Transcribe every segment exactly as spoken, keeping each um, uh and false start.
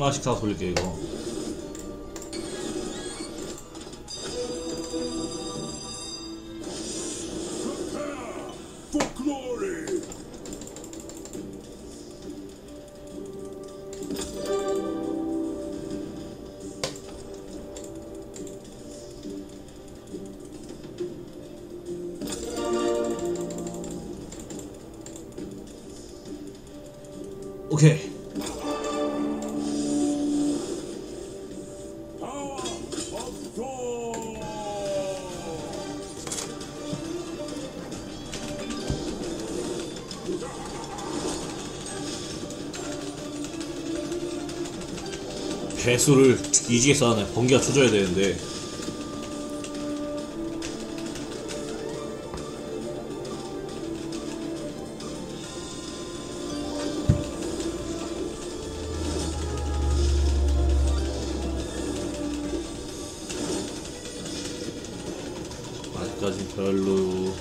십만원씩 다 돌릴게 이거. 오케이. 배수를 뒤지게 쌓아내. 번개가 쳐줘야 되는데. 아직까진 별로.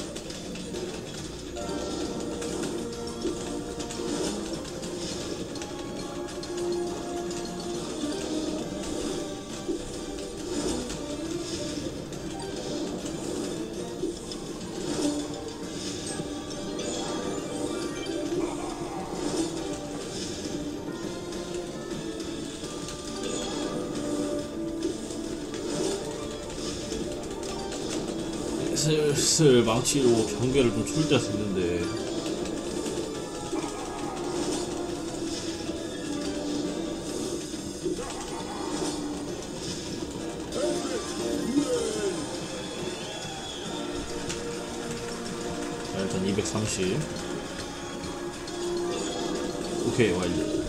슬슬 망치로 경계를 좀 출 때가 됐는데. 자, 일단 이백삼십. 오케이, 완료.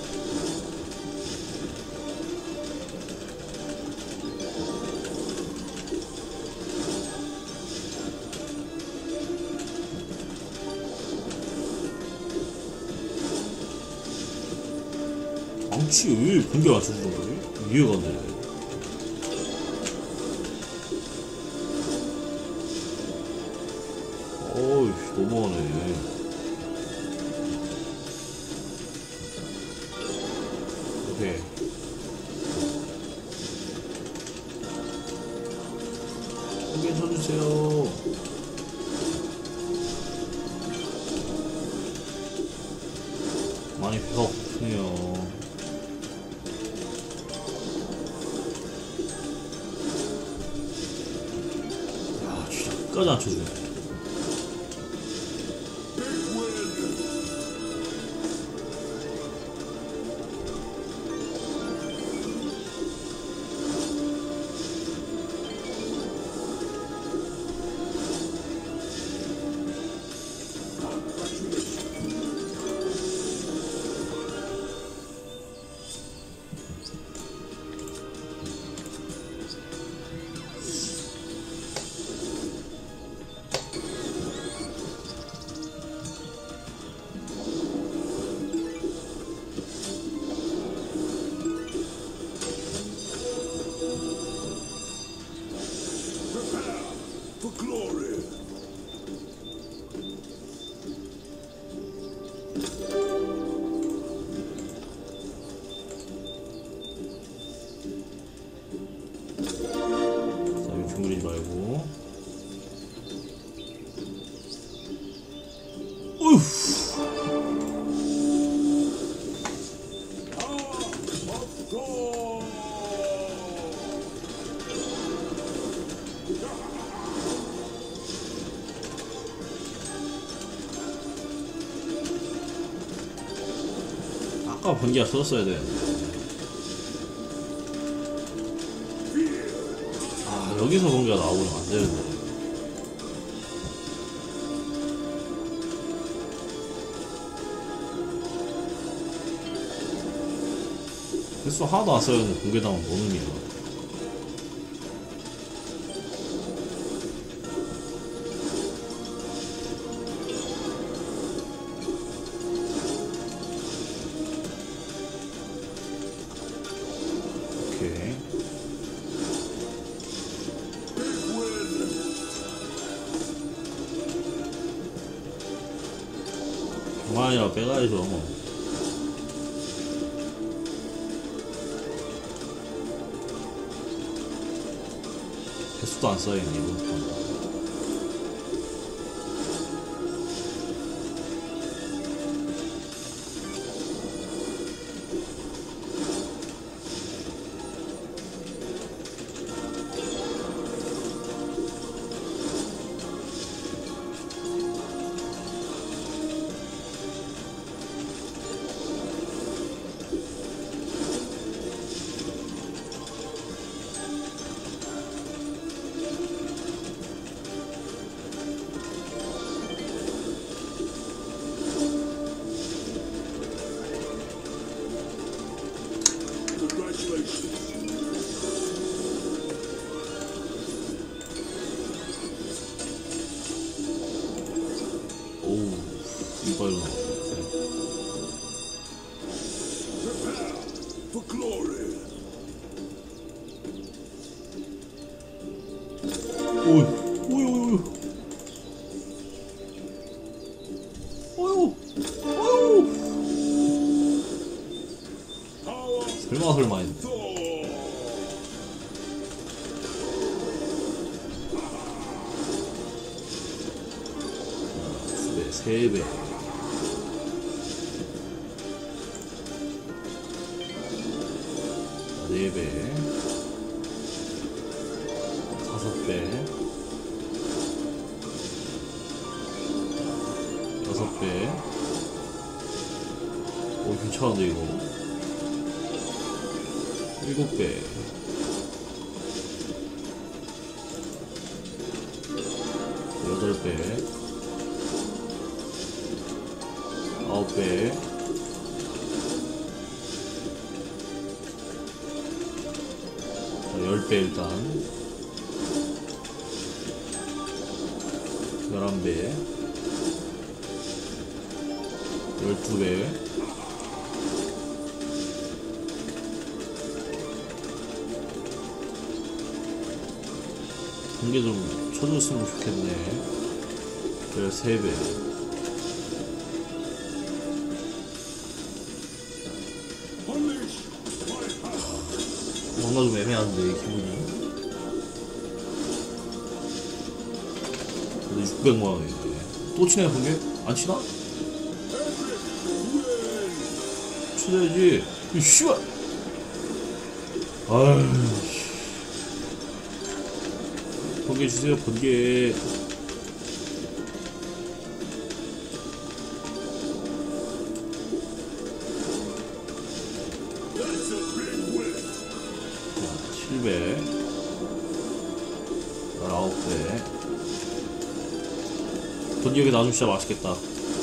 망치 왜 번개 맞춰주는 거지? 이해가 안 되네. 어이, 너무하네. 오케이. 번개 쳐주세요. 많이 배가 고프네요. 끝까지 안 쳐주네. 주무리지 말고. 어휴. 아까 번개가 터졌어야 되는데. 여기서 번개가 나오면 안 되는데. 횟수 하나도 안 써였는데 번개 나오면 뭔 의미야. 그만이라 빼가야죠. 개수도 안 쌓이네 이번 판. 오우 이빨로 나왔네. 오이 오이 오이 오이 오이 설마 설마 했네. 세 배. 네 배. 다섯 배. 여섯 배. 오, 괜찮은데, 이거. 일곱 배. 여덟 배. 아홉 배. 열 배 일단. 열한 배. 열두 배. 공개 좀 쳐줬으면 좋겠네. 열세 배. 뭔가 좀 애매한데 기분이. 그래도 육백만 원인데 또 치네. 그게? 안 치나? 쳐야지 이 씨발. 아이씨 번개 주세요 번개. 칠 배. 열아홉 배. 번개 나누면 진짜 맛있겠다.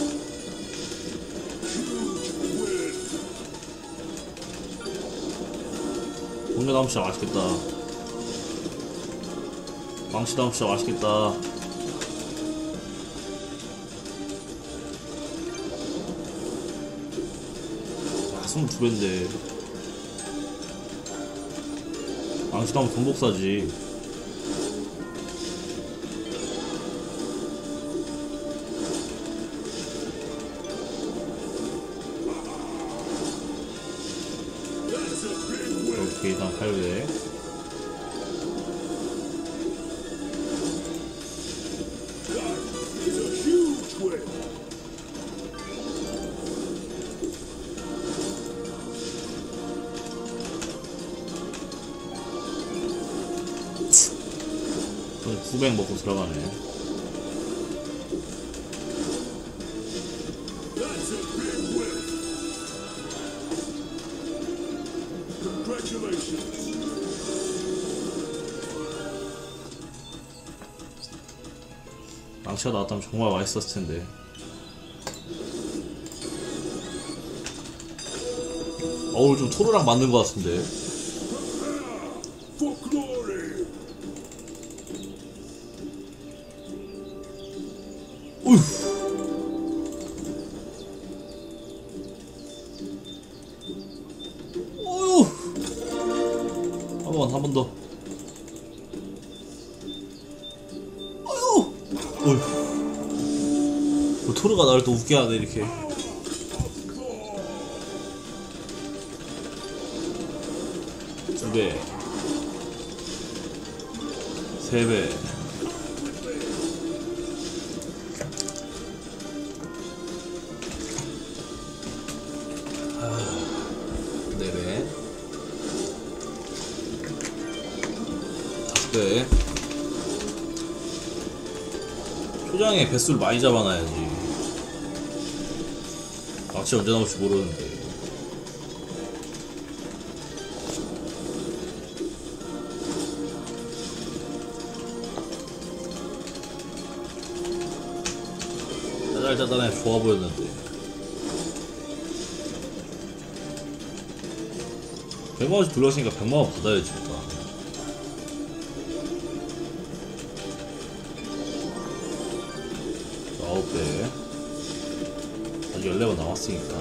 번개 나누면 진짜 맛있겠다. 망치 나오면 진짜 맛있겠다. 야, 스물두 배인데. 망치 나오면 돈 복사지. 오케이, 일단 팔 배. 구백 먹고 들어가네. 망치가 나왔다면 정말 맛있었을 텐데. 어우, 좀 토르랑 맞는 것 같은데. 어휴. 어휴. 한 번, 한 번 더. 어휴. 어휴. 뭐 토르가 나를 또 웃게 하네, 이렇게. 두 배. 세 배. 네 배. 다섯 배. 초장에 배수를 많이 잡아놔야지. 낚시 언제 나올지 모르는데. 짜잘짜잘해 좋아 보였는데. 백만 원씩 들어갔으니까 백만 원 받아야지. 일단. 아홉 배. 아직 열네 번 남았으니까.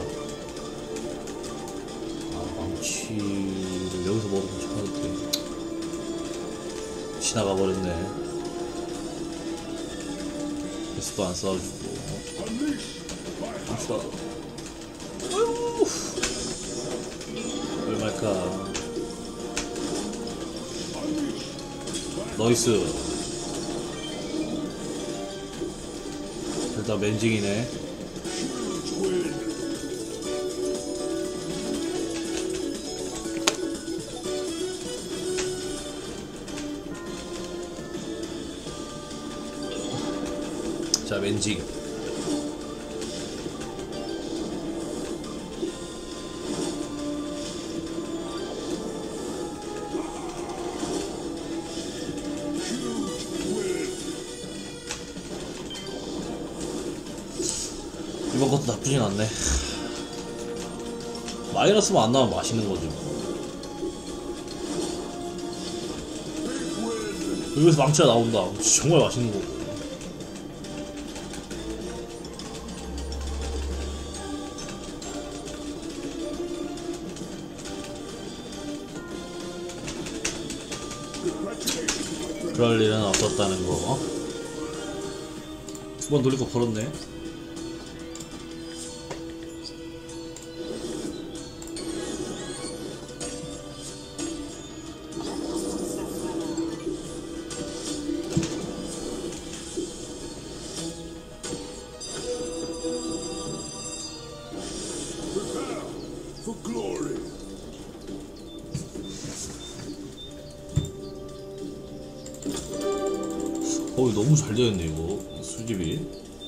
아, 망치를 여기서 먹으면 좋았는데. 지나가 버렸네. 패스도 안 쏴주고. 망치다. 어휴. 얼마일까? 나이스. 일단 맨징이네. 자, 맨징. 이번 것도 나쁘진 않네. 마이너스만 안 나오면 맛있는 거지. 여기서 망치가 나온다. 정말 맛있는 거고. 그럴 일은 없었다는 거. 두 번 돌릴 거 벌었네. 어이, 너무 잘 되었네 이거 수집이.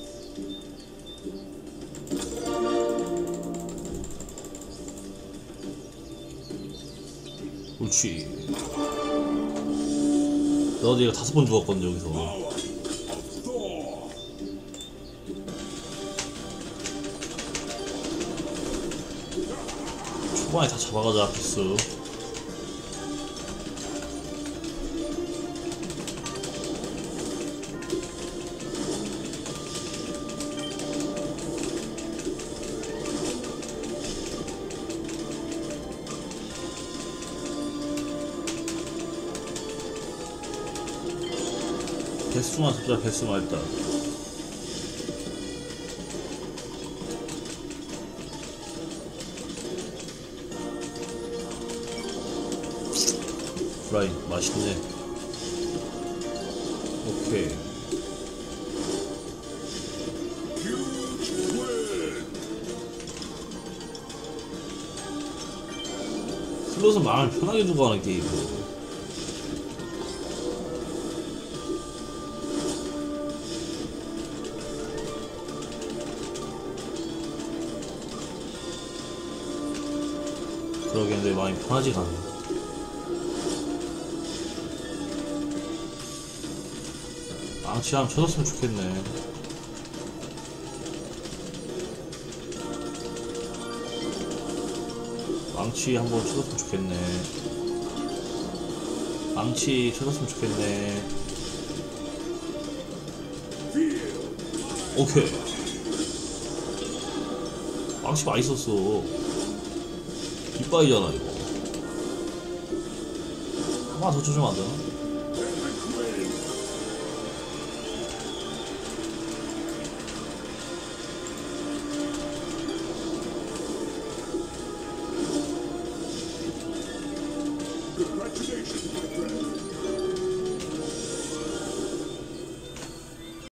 그렇지. 나도 얘가 다섯 번 죽었거든 여기서. 초반에 다 잡아가자 필수. 개수만 잡자. 개수만 일단. 프라이 맛있네. 오케이. 슬롯은 마음을 편하게 두고 하는 게임이고. 그러겠는데 마음이 편하지가 않네. 망치 한번 쳐줬으면 좋겠네. 망치 한번 쳐줬으면 좋겠네. 망치 쳐줬으면 좋겠네. 오케이. 망치 많이 썼어. 빗바이잖아 이거. 하나 더 쳐주면 안 되나?